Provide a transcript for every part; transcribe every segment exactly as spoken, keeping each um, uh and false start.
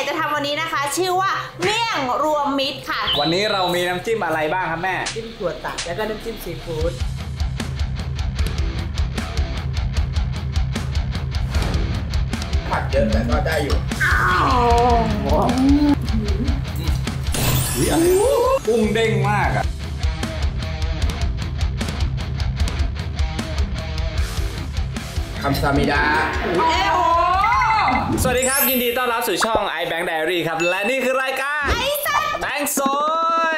จะทำวันนี้นะคะชื่อว่าเมี่ยงรวมมิตรค่ะวันนี้เรามีน้ำจิ้มอะไรบ้างครับแม่จิ้มถั่วตัดแล้วก็น้ำจิ้มซีฟู้ดผักเยอะแต่ก็ได้อยู่กุ้งเด้งมากอ่ะคำซามิดาสวัสดีครับยินดีต้อนรับสู่ช่อง iBank Diary ครับและนี่คือรายการไอซัดแบงค์โซย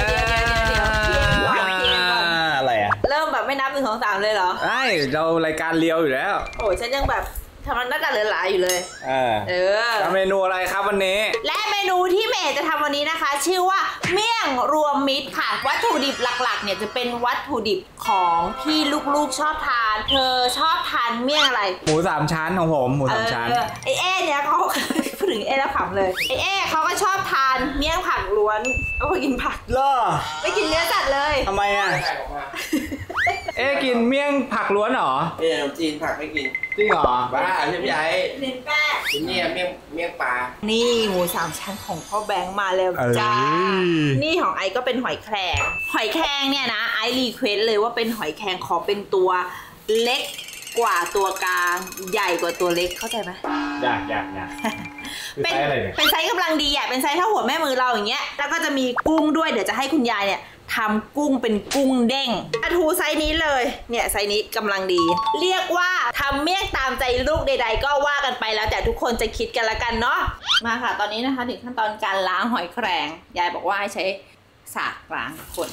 อะไรอ่ะเริ่มแบบไม่นับหนึ่งสองสามเลยเหรอใช่เรารายการเลียวอยู่แล้วโอ้ยฉันยังแบบทำมันน่าจะเหลือหลายอยู่เลยเออเออทำเมนูอะไรครับวันนี้และเมนูที่เมย์จะทำวันนี้นะคะชื่อว่าเมี่ยงรวมมิตรค่ะวัตถุดิบหลักๆเนี่ยจะเป็นวัตถุดิบของที่ลูกๆชอบทานเธอชอบทานเมี่ยงอะไรหมูสามชั้นของผมหมูสามชั้นไอเอ๊เนี่ยเขาพูดถึงเอ๊แล้วขำเลยไอเอ๊เขาก็ชอบทานเมี่ยงผักล้วนก็ไปกินผักเหรอไม่กินเนื้อสัตว์เลยทำไมอ่ะเอ๊กินเมี่ยงผักล้วนเหรอเอ๊ขนมจีนผักไม่กินจริงเหรอบ้าใช่พี่ไอ้เน้นแป้งนี่เมี่ยงเมี่ยงปลานี่หมูสามชั้นของพ่อแบงค์มาแล้วจ้านี่ของไอก็เป็นหอยแครงหอยแครงเนี่ยนะไอรีเควสเลยว่าเป็นหอยแครงขอเป็นตัวเล็กกว่าตัวกลางใหญ่กว่าตัวเล็กเข้าใจไหมอยากอยากอยากเป็นเป็นไซส์กำลังดีอ่ะเป็นไซส์เท่าหัวแม่มือเราอย่างเงี้ยแล้วก็จะมีกุ้งด้วยเดี๋ยวจะให้คุณยายเนี่ยทำกุ้งเป็นกุ้งเด้งปลาทูไซส์นี้เลยเนี่ยไซส์นี้กำลังดีเรียกว่าทำเมี่ยงตามใจลูกใดๆก็ว่ากันไปแล้วแต่ทุกคนจะคิดกันละกันเนาะมาค่ะตอนนี้นะคะถึงขั้นตอนการล้างหอยแครงยายบอกว่าให้ใช้สากล้างคน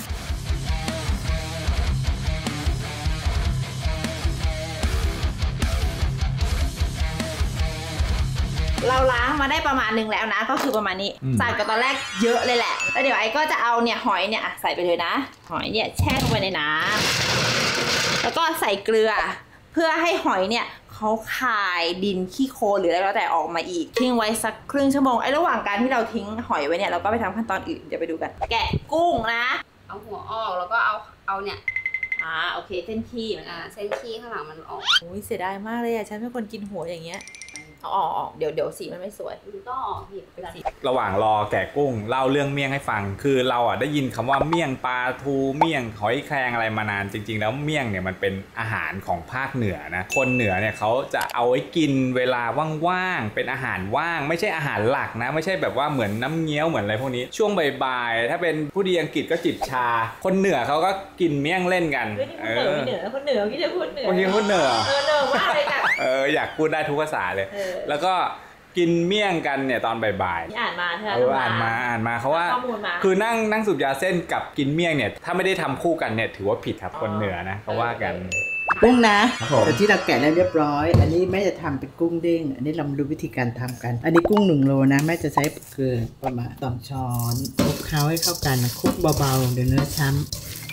เราล้างมาได้ประมาณนึงแล้วนะก็คือประมาณนี้ใส่กับตอนแรกเยอะเลยแหละแล้วเดี๋ยวไอ้ก็จะเอาเนี่ยหอยเนี่ยใส่ไปเลยนะหอยเนี่ยแช่ลงไปในน้ำแล้วก็ใส่เกลือเพื่อให้หอยเนี่ยเขาคายดินขี้โคลนหรืออะไรแล้วแต่ออกมาอีกทิ้งไว้สักครึ่งชั่วโมงไอ้ระหว่างการที่เราทิ้งหอยไว้เนี่ยเราก็ไปทำขั้นตอนอื่นเดี๋ยวไปดูกันแกะกุ้งนะเอาหัวออกแล้วก็เอาเอาเนี่ยอ่าโอเคเส้นขี้มันอ่าเส้นขี้ข้างหลังมันออกโอ้ยเสียดายมากเลยอะฉันเป็นคนกินหัวอย่างเงี้ยเอาออกออกเดี๋ยวเดี๋ยวสีมันไม่สวยต้องออกผิดระหว่างรอแกะกุ้งเล่าเรื่องเมี่ยงให้ฟังคือเราอ่ะได้ยินคำว่าเมี่ยงปลาทูเมี่ยงหอยแครงอะไรมานานจริงๆแล้วเมี่ยงเนี่ยมันเป็นอาหารของภาคเหนือนะคนเหนือเนี่ยเขาจะเอาไว้กินเวลาว่างๆเป็นอาหารว่างไม่ใช่อาหารหลักนะไม่ใช่แบบว่าเหมือนน้ำเงี้ยวเหมือนอะไรพวกนี้ช่วงบ่ายๆถ้าเป็นผู้ดีอังกฤษก็จิบชาคนเหนือเขาก็กินเมี่ยงเล่นกันเออเหนือคนเหนือคนเหนือที่จะพูดเหนือคนพูดเหนือเออเหนือว่าอะไรกันเอออยากพูดได้ทุกภาษาเลยแล้วก็กินเมี่ยงกันเนี่ยตอนบ่ายๆอ่านมาใช่ไหมเอออ่านมาอ่านมาเขาว่าคือนั่งนั่งสูบยาเส้นกับกินเมี่ยงเนี่ยถ้าไม่ได้ทำคู่กันเนี่ยถือว่าผิดครับคนเหนือนะเขาว่ากันกุ้งนะแต่ที่เราแกะแล้วเรียบร้อยอันนี้แม่จะทำเป็นกุ้งเด้งอันนี้เรามาดูวิธีการทำกันอันนี้กุ้งหนึ่งโลนะแม่จะใช้เกลือประมาณสองช้อนคลุกเคล้าให้เข้ากันคลุกเบาๆเดี๋ยวเนื้อช้ำ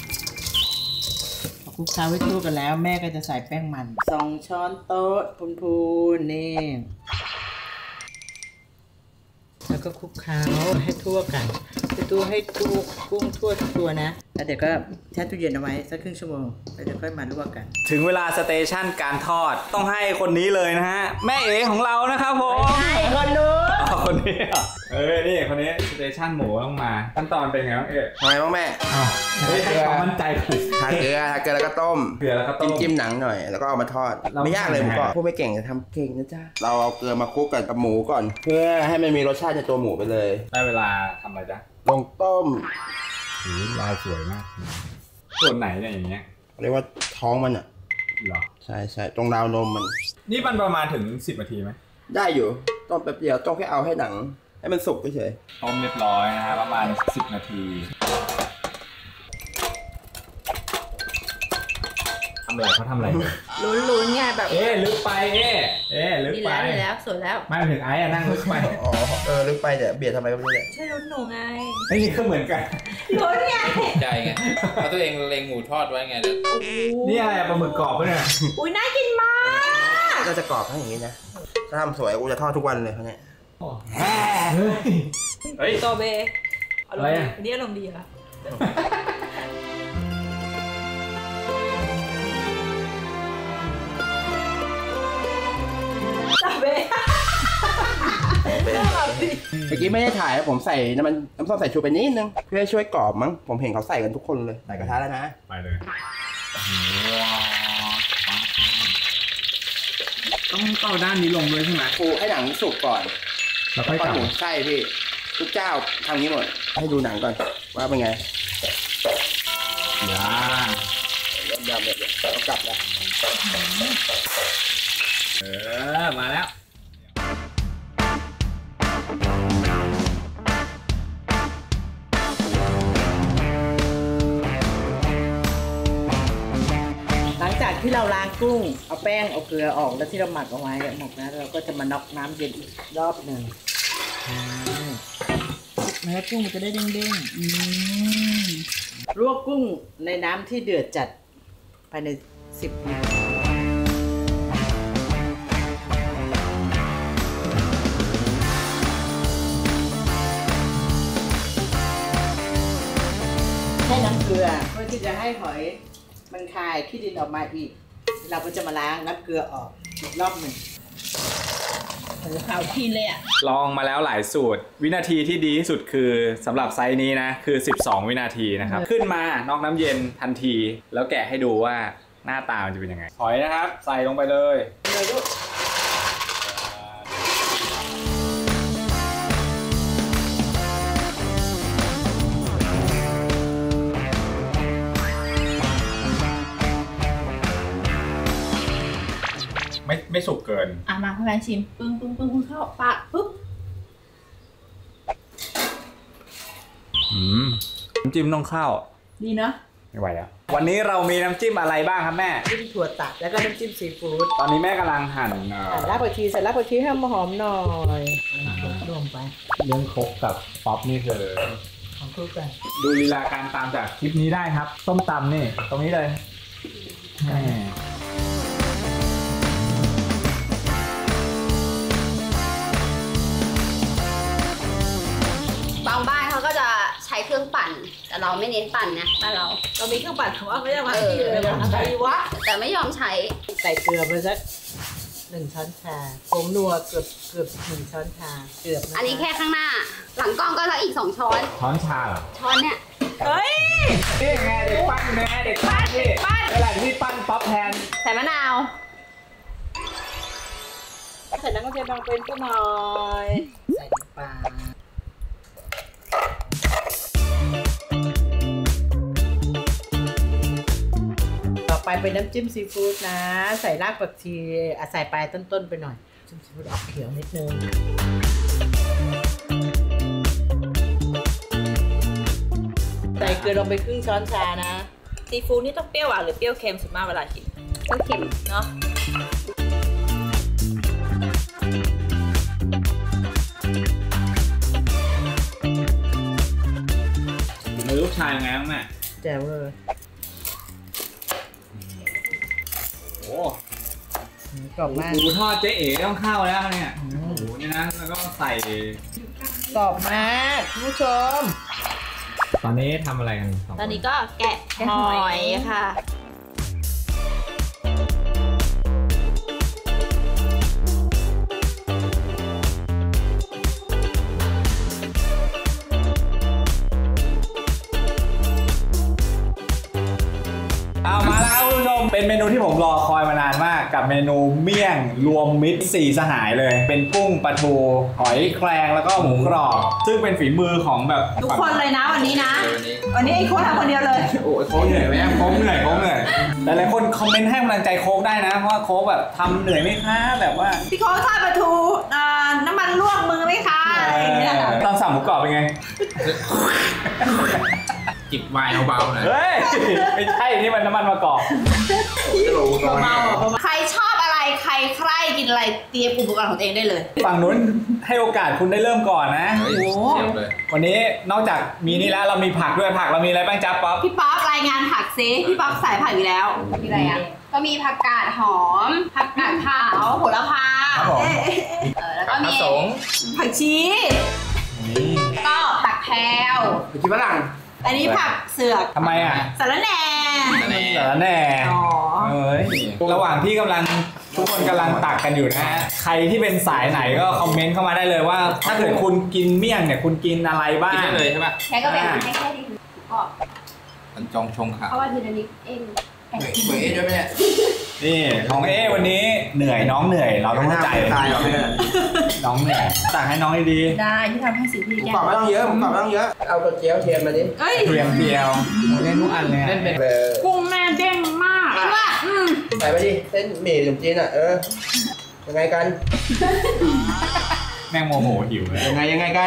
คลุกเคล้าให้ทั่วกันแล้วแม่ก็จะใส่แป้งมันสองช้อนโต๊ะพูนๆนี่แล้วก็คลุกเคล้าให้ทั่วกันให้ทั่วให้ทั่วกุ้งทั่วทุกตัวนะแล้วเดี๋ยวก็แช่ตู้เย็นเอาไว้สักครึ่งชั่วโมงแล้วเดี๋ยวค่อยมาลวกกันถึงเวลาสเตชันการทอดต้องให้คนนี้เลยนะฮะแม่เอ๋ของเรานะครับผมใช่คนนู้นอ๋อคนนี้เออนี่คนนี้สเตชันหมูต้องมาขั้นตอนเป็นไงบ้างเอ๋ทำไมบ้างแม่อ้าวให้ความมั่นใจทาเกลือทาเกลือแล้วก็ต้มเกลือแล้วก็ต้มจิ้มหนังหน่อยแล้วก็เอามาทอดไม่ยากเลยหมูกรอบพวกไม่เก่งจะทำเก่งนะจ๊ะเราเอาเกลือมาคลุกกับหมูก่อนเพื่อให้มันมีรสชาติในตัวหมูไปเลยได้เวลาทำอะไรจ๊ะลงต้มลายสวยมากส่วนไหนเนี่ยอย่างเงี้ยเรียกว่าท้องมันอ่ะหรอใช่ใช่ตรงราวนมมันนี่มันประมาณถึงสิบนาทีไหมได้อยู่ต้มแป๊บเดียวต้องแค่เอาให้หนังให้มันสุกเฉยต้มเรียบร้อยนะฮะประมาณสิบนาทีทำอะไรเขาทำอะไรลุ้นๆไงแบบเอ๊ะลึกไปเอ๊ะเอ๊ะลึกไปดีแล้วสวยแล้วไม่ถึงไอ้อะนั่งลึกไปอ๋อเออลึกไปแต่เบียดทำไมก็ไม่รู้ใช่ลุ้นหนูไงไอ้นี่ก็เหมือนกันลุ้นไงใจไงเพราะตัวเองเล็งหมูทอดไว้ไงแล้วนี่อะไรปลาหมึกกรอบปะเนี่ยอุ้ยน่ากินมากก็จะกรอบทั้งอย่างนี้นะถ้าทำสวยกูจะทอดทุกวันเลยเขาเนี่ยเฮ้ยโตเบอะไรอ่ะนี่อารมณ์ดีอะโตเบเรื่องแบบเมื่อกี้ไม่ได้ถ่ายผมใส่น้ำมันน้ำส้มสายชูไปนิดนึงเพื่อช่วยกรอบมั้งผมเห็นเขาใส่กันทุกคนเลยใส่กระทะแล้วนะไปเลยต้องเข้าด้านนี้ลงด้วยใช่ไหมปูให้หนังสุกก่อนแล้วค่อยกลับใช่พี่ทุกเจ้าทำนี้หมดให้ดูหนังก่อนว่าเป็นไงย่าเริ่มยำเลยเรากลับแล้วเออมาแล้วหลังจากที่เราล้างกุ้งเอาแป้งเอาเกลือออกแล้วที่เราหมักเอาไว้หมกนะเราก็จะมาน็อกน้ำเย็นอีกรอบหนึ่งแม้กุ้งมันจะได้เด้งๆลวกกุ้งในน้ำที่เดือดจัดภายในสิบนาทีให้น้ำเกลือเพื่อที่จะให้หอยมันคายขี้ดินออกมาอีกเราก็จะมาล้างน้ำเกลือออกอีกรอบหนึ่งขาวขี้เลยอ่ะลองมาแล้วหลายสูตรวินาทีที่ดีที่สุดคือสำหรับไซส์นี้นะคือสิบสองวินาทีนะครับขึ้นมานอกน้ำเย็นทันทีแล้วแกะให้ดูว่าหน้าตามันจะเป็นยังไงหอยนะครับใส่ลงไปเลยเลยลูกไม่ไม่สุกเกินอ่ะมาพ่อแม่ชิมปึ้งปึ้งปึ้งเข้าปากปุ๊บอืมน้ำจิ้มต้องเข้าดีเนาะไม่ไหวแล้ววันนี้เรามีน้ำจิ้มอะไรบ้างครับแม่จิ้มถั่วตัดแล้วก็น้ำจิ้มซีฟู้ดตอนนี้แม่กำลังหั่นรากผักชีใส่รากผักชีให้หอมหน่อยรวมไปเรื่องครกกับป๊อปนี่คือของคลุกกันดูลีลาการตามจากคลิปนี้ได้ครับส้มตำนี่ตรงนี้เลยบางบ้านเขาก็จะใช้เครื่องปั่นแต่เราไม่เน้นปั่นนะบ้านเราเรามีเครื่องปั่นของเราไม่ได้มาที่เลยอะไรวะแต่ไม่ยอมใช้ใส่เกลือไปสักหนึ่งช้อนชาผงนัวเกือบเกือบหนึ่งช้อนชาเกือบอันนี้แค่ข้างหน้าหลังกล้องก็สักอีกสองช้อนช้อนชาเหรอช้อนเนี่ยเฮ้ยนี่ไงเด็กปั้นแม่เด็กปั้นที่ปั้นเวลาที่ปั้นป๊อปแทนใส่มะนาวใส่น้ำกระเทียมบางเป็นก็หน่อยใส่น้ำปลาต่อไปเป็นน้ำจิ้มซีฟู้ดนะใส่รากผักชีใส่ปลายต้นๆไปหน่อยจิ้มซีฟู้ดออกเขียวนิดนึงใส่เกลือลงไปครึ่งช้อนชานะซีฟู้ดนี่ต้องเปรี้ยวหวานหรือเปรี้ยวเค็มสุดมากเวลากินเปรี้ยวเค็มเนาะมือลูกชายไงบ้างแม่แจ๋วเลยโอ้กรอบมากหมูทอดเจ๊เอ๋ต้องเข้าแล้วเนี่ยหมูนี่นะแล้วก็ใส่กรอบมากคุณผู้ชมตอนนี้ทำอะไรกันตอนนี้ก็แกะหอยค่ะเอามาแล้วคุณผู้ชมเป็นเมนูที่ผมรอคอยมานานมากกับเมนูเมี่ยงรวมมิตรสี่สหายเลยเป็นกุ้งปลาทูหอยแครงแล้วก็หมูกรอบซึ่งเป็นฝีมือของแบบทุกคนเลยนะวันนี้นะวันนี้ไอ้โค้ชทำคนเดียวเลยโอ้ยโค้ชเหนื่อยไหมโค้ชเหนื่อยโค้ชเหนื่อยหลายๆคนคอมเมนต์ให้กำลังใจโค้ชได้นะเพราะว่าโค้ชแบบทำเหนื่อยไหมคะแบบว่าพี่โค้ชทอดปลาทูน้ำมันลวกมือไหมคะอะไรอย่างเงี้ยตอนสั่งหมูกรอบเป็นไงจิบไวน์เบาๆหน่อยเฮ้ยไม่ใช่นี่มันน้ำมันมะกอกใครชอบอะไรใครใครกินอะไรเตรียมอุปกรณ์ของตัวเองได้เลยฝั่งนู้นให้โอกาสคุณได้เริ่มก่อนนะโอ้โหวันนี้นอกจากมีนี่แล้วเรามีผักด้วยผักเรามีอะไรบ้างจ๊ะป๊อปพี่ป๊อปรายงานผักซิพี่ป๊อปใส่ผักอยู่แล้วมีอะไรอ่ะก็มีผักกาดหอมผักกาดขาวโหระพาแล้วก็มีผักชีก็ผักแพรวผักชีฝรั่งอันนี้ผักเสือกทำไมอ่ะสาระแหน่สาระแหน่อ๋อเอ้ยระหว่างที่กำลังทุกคนกำลังตักกันอยู่นะฮะใครที่เป็นสายไหนก็คอมเมนต์เข้ามาได้เลยว่า ถ้าเกิดคุณกินเมี่ยงเนี่ยคุณกินอะไรบ้างกินได้เลยใช่ปะแค่ก็เป็นให้แค่นี้ก็มันจองชงค่ะเพราะว่าทีละนิดเองเหมือนเอ๊ะด้วยไหมเนี่ยนี่ของเอวันนี้เหนื่อยน้องเหนื่อยเราต้องเข้าใจตายเหรอเนี่ยน้องเหนื่อยตักให้น้องดีได้ที่ทำให้สีพี่หมูแกกรอบไม่ต้องเยอะหมูกรอบไม่ต้องเยอะเอากระเจียวเทียมมาดิเอ้ยๆเพียงเดียวเล่นทุกอันเลยเล่นเป็นเลยกุ้งแม่เด้งมากคิดว่าอืมใส่ไปดิเส้นหมี่ขนมจีนอ่ะเออยังไงกันแม่งโมโหหิวเลยยังไงยังไงกัน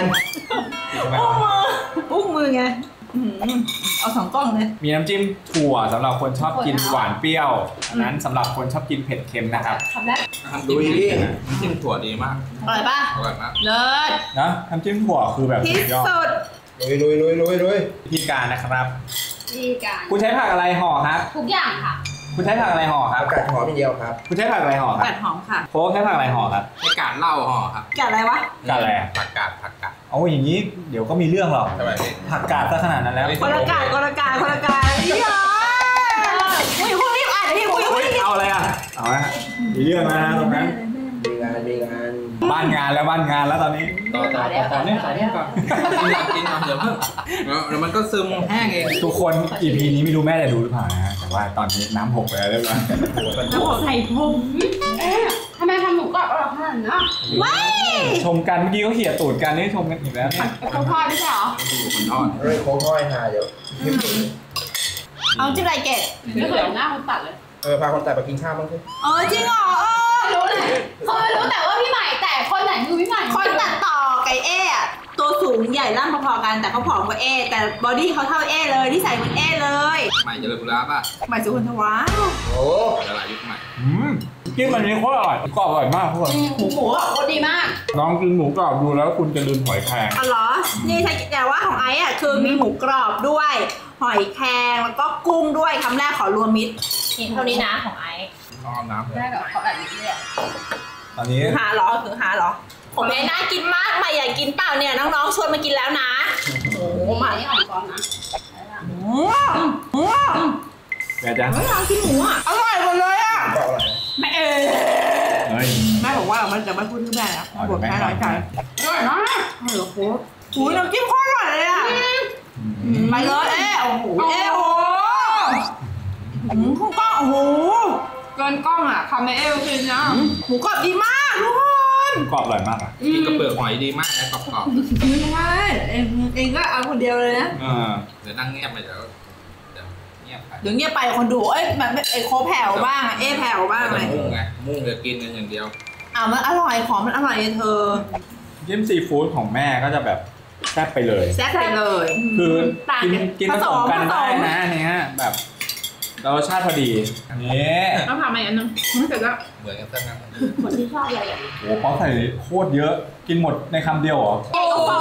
อุ้งมือไงอื้อหือเอาสองกล้องเลยมีน้ำจิ้มถั่วสำหรับคนชอบกินหวานเปรี้ยวอันนั้นสำหรับคนชอบกินเผ็ดเค็มนะครับทำได้ดูดิน้ำจิ้มถั่วดีมากอร่อยป่ะอร่อยมากเลิศนะน้ำจิ้มถั่วคือแบบที่สุดยอดสุดลุยลุยลุยลุยลุยวิธีการนะครับดีกันคุณใช้ผักอะไรห่อครับทุกอย่างค่ะคุณใช้ผักอะไรห่อครับอากาศหอมอย่างเดียวครับคุณใช้ผักอะไรห่อครับกัดหอมค่ะโค้กใช้ผักอะไรห่อครับให้การเหล้าห่อครับกัดอะไรวะกัดอะไรผักกาดผักกาดเอาอย่างนี้เดี๋ยวก็มีเรื่องหรอกทำไมพี่ผักกาดซะขนาดนั้นแล้วคนละกาดคนละกาดคนละกาดนี่เหรออุ้ยคุณรีบอ่านดิคุณเฮ้ยเอาอะไรอ่ะเอาละมีเรื่องแล้วนะตรงนั้นมีงานมีงานบ้านงานแล้วบ้านงานแล้วตอนนี้ต่อต่อต่อต่อเนี่ยต่อเนี่ยก่อนกินก่อนกินก่อนเดี๋ยวเพิ่งเดี๋ยวเดี๋ยวมันก็ซึมแห้งเองทุกคน อี พี นี้ไม่รู้แม่จะดูหรือเปล่านะฮะแต่ว่าตอนนี้น้ำหกไปแล้วเรียบร้อยแล้วผมใส่ผมเอ๊ะทำไมทำหมูกรอบอร่อยขนาดนั้นว้ายชมกันเมื่อกี้เขาเขี่ยตูดกันนี่ชมกันอีกแล้วเนี่ยเขาทอดไม่ใช่เหรอดูคนทอดเฮ้ยโค้งห้อยหาเดี๋ยวเอาจิ้มอะไรเกดไม่เคยเห็นหน้าคนตัดเลยเออพาคนแต่ไปกินข้าวบ้างสิเออจริงเหรอเออไม่รู้เลยเขาไม่รู้แต่ว่าพี่ใหม่แต่คนไหนคือพี่ใหม่คนตัดต่อไก่เอ๊ะตัวสูงใหญ่ร่างพอๆกันแต่เขาผอมกว่าเอ๊ะแต่บอดี้เขาเท่าเอ๊ะเลยที่ใส่เหมือนเอ๊ะเลยใหม่เจริญบุรีป่ะหมายสุวรรณวะโอ้เวลายุคใหม่อืมกินมันนี้โคตรอร่อยกรอบอร่อยมากทุกคนหมูหมูอ่ะโคตรดีมากน้องกินหมูกรอบดูแล้วคุณจะลืมหอยแครงอ๋อเหรอนี่ใช่แต่ว่าของไอ้อะคือมีหมูกรอบด้วยหอยแครงแล้วก็กุ้งด้วยคำแรกขอรวมมิตรนี่เท่านี้นะของไอ้ต้องเอาน้ำเลยได้แบบเขาแบบนี้เลยตอนนี้หาเหรอคือหาเหรอผมเองน่ากินมากใหม่อยากกินเปล่าเนี่ยน้องๆชวนมากินแล้วนะโอ้หมูมานี่อ่อนกอนนะอืมอืมแม่จ๊ะไม่ลองกินหมูอ่ะอร่อยหมดเลยอ่ะบอกอะไรแม่เอ๋เฮ้ยแม่บอกว่ามันจะไม่พูดที่แม่นะเอาบเดี๋ยทวแม่แม่หน้น่ออย ยใจอร่อยมากอร่อยโค้ดโอ้ยน้ำจิ้มโคตรอร่อยเลยอ่ะไปเลยเอ๊ะโอ้โหเอ๊ะโอ้โหอืมข้าวกล้องโอ้โหเกินกล้องอ่ะคาเมเอลกินนะหมูกรอบดีมากทุกคนกรอบอร่อยมากอ่ะกินกระเปลือกหอยดีมากนะกรอบไม่ใช่เองเองก็เอาคนเดียวเลยนะอ่าๆเดี๋ยวนั่งเงียบไปเดี๋ยวเดี๋ยวเงียบไปเดี๋ยวเงียบไปคนดูเอ้ยมันไอ้โคแผ่วบ้างเอ๊ะแผ่วบ้างเลยมุ่งไงมุ่งจะกินกันอย่างเดียวอ่ะมันอร่อยของมันอร่อยเลยเธอจิ้มซีฟู้ดของแม่ก็จะแบบแซ่บไปเลยแซ่บไปเลยคือกินต่างกันกินผสมกันผสได้มนะอันเนี้ยแบบรสชาติพอดีอันนี้ต้องทำอะไรอันนึงเสร็จแล้วเหมือนกันตั้งนั้นคนที่ชอบอะไรอ่ะโอ้เขาใส่โคตรเยอะกินหมดในคำเดียวเหรอโอ้โห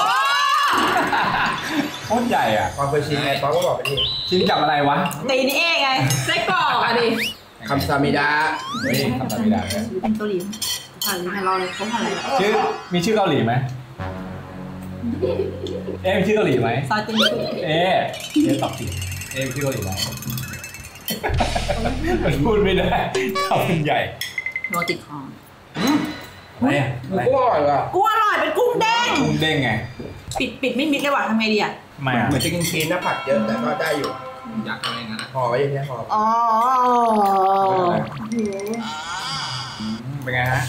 โคตรใหญ่อ่ะความเคยชินไงป๊อปก็บอกไปดิกินกับอะไรวะตีนี่เองไงไส้กรอกอ่ะดิคำซามิดาเฮ้ยทำตามไม่ได้เลยเป็นเกาหลีผ่านผ่านรอเลยเขาผ่านอะไรชื่อมีชื่อเกาหลีไหมเอ๊ะมีชื่อเกาหลีไหมซอยติงเอ๊ะเอ๊ะตอบสิเอ๊ะมีชื่อเกาหลีไหมมันพูดไม่ได้เขาเป็นใหญ่โรติดคออะไรอะหมูอะไรกุ้งอร่อยว่ะกุ้งอร่อยเป็นกุ้งเด้งกุ้งเด้งไงปิดปิดไม่มิดเลยว่ะทำไงดีอ่ะทำไมอ่ะเหมือนจะกินคลีนนะผักเยอะแต่ก็ได้อยู่อยากทำอย่างนั้นนะห่อไว้อย่างเงี้ยห่ออ๋อเป็นไงฮะ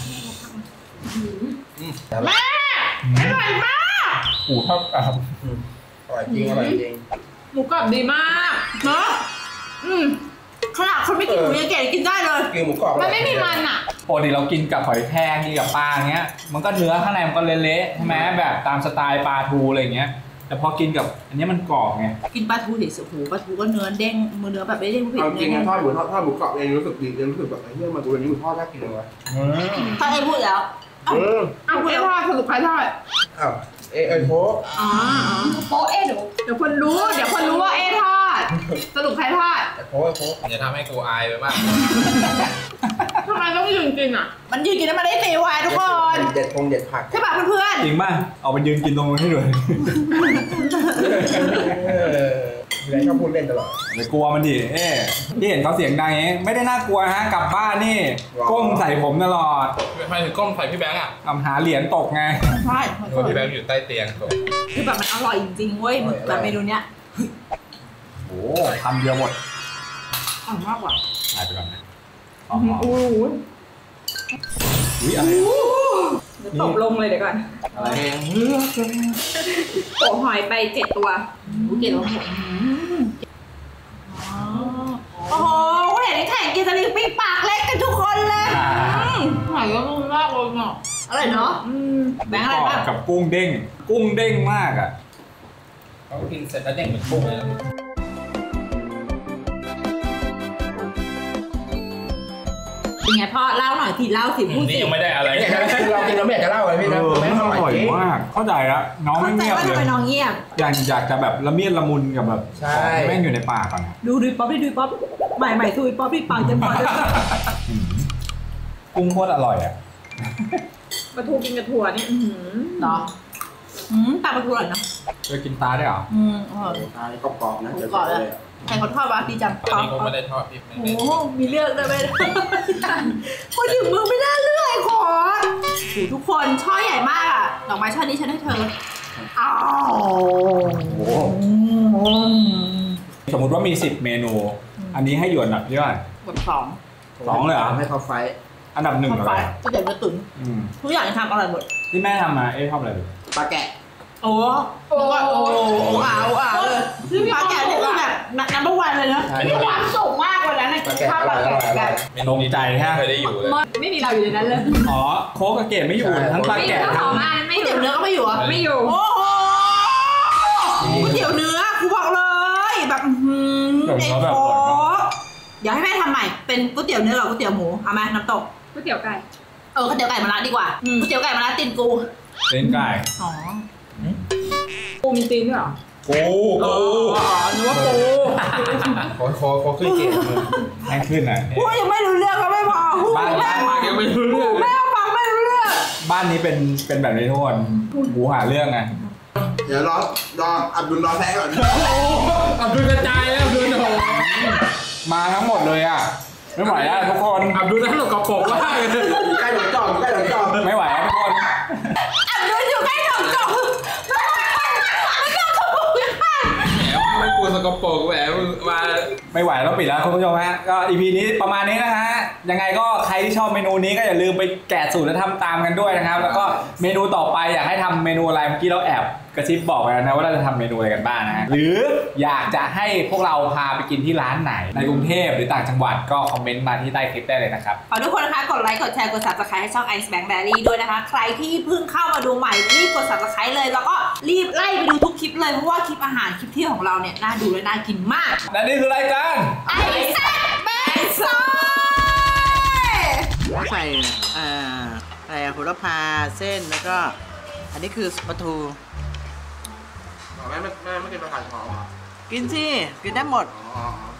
แม่อร่อยมากอู๋เท่ากับอร่อยจริงอร่อยจริงหมูกรอบดีมากเนาะอืมขนาดคนไม่กินหมูยังเก๋กินได้เลยกินหมูกรอบมันไม่มีมันอ่ะปกติเรากินกับหอยแครงกินกับปลาอย่างเงี้ยมันก็เนื้อข้างในมันก็เละๆใช่ไหมแบบตามสไตล์ปลาทูอะไรอย่างเงี้ยแต่พอกินกับอันนี้มันกรอบไงกินปลาทูดิโอ้โหปลาทูก็เนื้อเด้งมือเนื้อแบบไม่เด้งผิดเอาจริงเนื้นะอทอดหมูทอดทอดหมูกรอบเองรู้สึกดีรู้สึกแบบไอ้เรื่องมาดูอันนี้หมูทอดน่ากินเลยวะถ้าไอ้พูดแล้วเออเอาเอ๊ะทอดสรุปใครทอดอ้าวเอเอโพอ๋อโป๊ะเอ๊ะเดี๋ยวเดี๋ยวคนรู้เดี๋ยวคนรู้ว่าเอ๊ะทอดสรุปใครทอดโพโพอย่าทำให้กูอายไปบ้างทำไมต้องยืนกินอ่ะมันยืนกินได้มาได้สี่วันทุกคนเด็ดพงเด็ดผักใช่ป่ะเพื่อนจริงป่ะเอาไปยืนกินตรงนู้นให้ดูเออเลยชอบพูดเล่นตลอดไม่กลัวมันดิเอ๊ะที่เห็นเขาเสียงดังอย่างนี้ไม่ได้น่ากลัวฮะกลับบ้านนี่ก้มใส่ผมตลอดไม่ไม่ถึงก้มใส่พี่แบงค์อ่ะทำหาเหรียญตกไงใช่เพราะพี่แบงค์อยู่ใต้เตียงคือแบบมันอร่อยจริงๆเว้ยแบบเมนูเนี้ยโอ้ทำเดียวหมดอร่อยมากกว่าถ่ายไปก่อนนะโอ้โหอุ้ยอะไรตบลงเลยเดี๋ยวก่อนอะไรโปะหอยไปเจ็ดตัวอู้เจ็ดตัวโอ้โหเห็นแข่งกินสลิงปิ้งปากเล็กกันทุกคนเลยหอยก็นุ่มมากเลยเนาะอร่อยเนาะแบงค์อะไรบ้างกับกุ้งเด้งกุ้งเด้งมากอ่ะเขากินเสร็จแล้วเด้งเหมือนกุ้งเลยเป็นไงพ่อเล่าหน่อยทีเล่าสิพูดนี่สิยังไม่ได้อะไรเรากินเราไม่อยากจะเล่าเลยพี่นะเออไม่มันออร่ร่ออย ยจริงมากเข้าใจแล้วน้องเข้าไม่ใจเงียบว่าเลทำไมยน้องเงียบอยากอยากจะแบบละเมียดละมุนกับแบบใช่แม่งอยู่ในปากก่อนดูดูป๊อปดิดูป๊อปใหม่ใหม่ทุยป๊อปดิปากเต็มปากเลยกุ้งโคตรอร่อยอ่ะปลาทูกินกระถั่วนี่อือเนาะอืมปลาปลาทูอร่อยเนาะเคยกินตาได้เหรออืมอร่อยใช่กรอบๆนะกรอบเลยใครเขาทอดวะดีจังอันนี้ผมไม่ได้ทอดพี่โอ้โหมีเลือกด้วยไหมคนอยู่มือไม่น่าเลือกขอทุกคนช่อใหญ่มากอ่ะดอกไม้ช่อนี้ฉันให้เธออ้าวสมมติว่ามีสิบเมนู อันนี้ให้อยู่อันดับที่เท่าไหร่กดสองสองเลยเหรอให้เขาไฟอันดับหนึ่งข้าวอะไรไฟก๋วยเตี๋ยวเนื้อตุ๋นอืมทุกอย่างทำอร่อยหมดที่แม่ทำมาเอ๊ะชอบอะไรดูปลาแกะโอ้โอ้โอ้โอ้อ้าวอ้าวเลยปลาแกะนี่คือแบบนัมเบอร์วันเลยเนอะมีความสุขมากเลยนะในกินข้าวปลาแกะแบบเมนูนี้ใจฮะเคยได้อยู่เลยไม่มีเราอยู่ในนั้นเลยอ๋อโค้กกับเกดไม่อยู่ทั้งปลาแกะทั้งไม่เตี๋ยวเนื้อก็ไม่อยู่อ่ะไม่อยู่โอ้โหก๋วยเตี๋ยวเนื้อกูบอกเลยแบบหืมเด็กโค้เดี๋ยวให้แม่ทำใหม่เป็นก๋วยเตี๋ยวเนื้อกับก๋วยเตี๋ยวหมูเอาไหมน้ำตกก๋วยเตี๋ยวไก่เออก๋วยเตี๋ยวไก่มะระดีกว่าก๋วยเตี๋ยวไก่มะระตีนกูเล่นไก่อ๋อปูมีตีนด้วยเหรอปูปูอ๋อนึกว่าปูขอขอขอขึ้นเกมแห้งขึ้นอ่ะพูดยังไม่รู้เรื่องก็ไม่พอพูดบ้านแม่บ้านยังไม่รู้เรื่องแม่ฟังไม่รู้เรื่องบ้านนี้เป็นเป็นแบบนี้ทุกคนหมูหาเรื่องไงเดี๋ยวรอรออับดุลรอแพ้ก่อนอับดุลกระจายแล้วอับดุลโอ้มาทั้งหมดเลยอ่ะไม่ไหวแล้วทุกคนอับดุลทั้งหมดกระป๋องว่าใกล้หลังจอมใกล้หลังจอมไม่ไหวแล้วทุกคนอับดุลอยู่ใกล้หนองจอกไม่ต้องขโมยค่ะแหมไม่กลัวสกปรกแหมมาไม่ไหวแล้วปิดแล้วคุณผู้ชมฮะก็ อี พี นี้ประมาณนี้นะฮะยังไงก็ใครที่ชอบเมนูนี้ก็อย่าลืมไปแกะสูตรและทำตามกันด้วยนะครับแล้วก็เมนูต่อไปอยากให้ทำเมนูอะไรเมื่อกี้เราแอบกระซิบบอกไปแล้วนะว่าเราจะทำเมนูอะไรกันบ้างนะฮะหรืออยากจะให้พวกเราพาไปกินที่ร้านไหนในกรุงเทพหรือต่างจังหวัดก็คอมเมนต์มาที่ใต้คลิปได้เลยนะครับขอทุกคนนะคะกดไลค์กดแชร์กด ซับสไครบ์ ให้ช่อง Ice Bank Diary ด้วยนะคะใครที่เพิ่งเข้ามาดูใหม่รีบกด ซับสไครบ์ เลยแล้วก็รีบไล่ไปดูทุกคลิปเลยเพราะว่าคลิปอาหารคลิปเที่ยวของเราเนี่ยน่าดูและน่ากินมากและนี่คือรายการ Ice Bank ซอยใส่อ่าใส่โหระพาเส้นแล้วก็ อันนี้คือปลาทูแม่ไม่แม่ไม่กินปลาไข่หอมเหรอกินสิ กินได้หมดอ๋อ